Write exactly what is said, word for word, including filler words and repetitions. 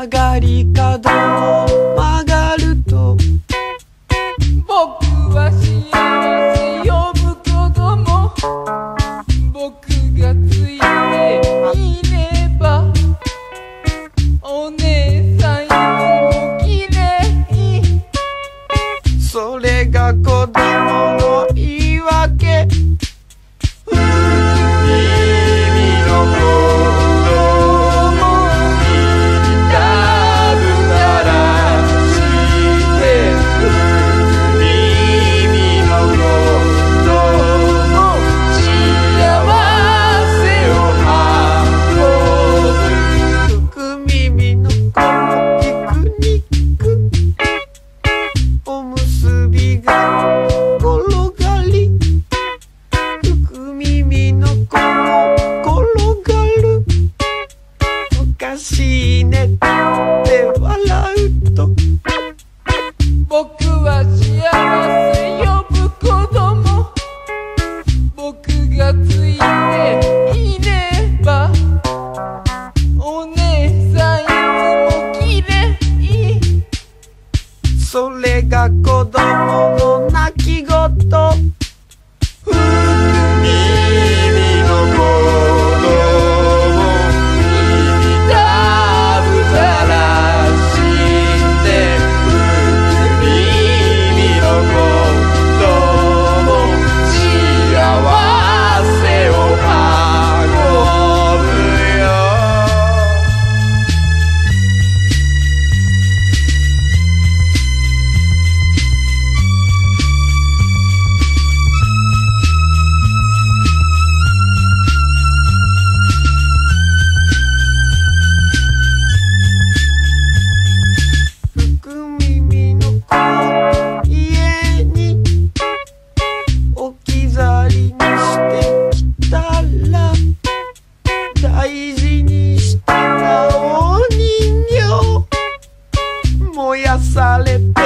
曲がり角を曲がると僕は幸せ呼ぶ子供僕がついていればお姉さんいつもきれいそれが子供の言い訳僕は幸せ呼ぶ子供僕がついていればお姉さんいつもきれいそれが子供の泣き言福耳の子供耳だぶざらして耳の子供幸せを運ぶよ大事にしたらお人形燃やされた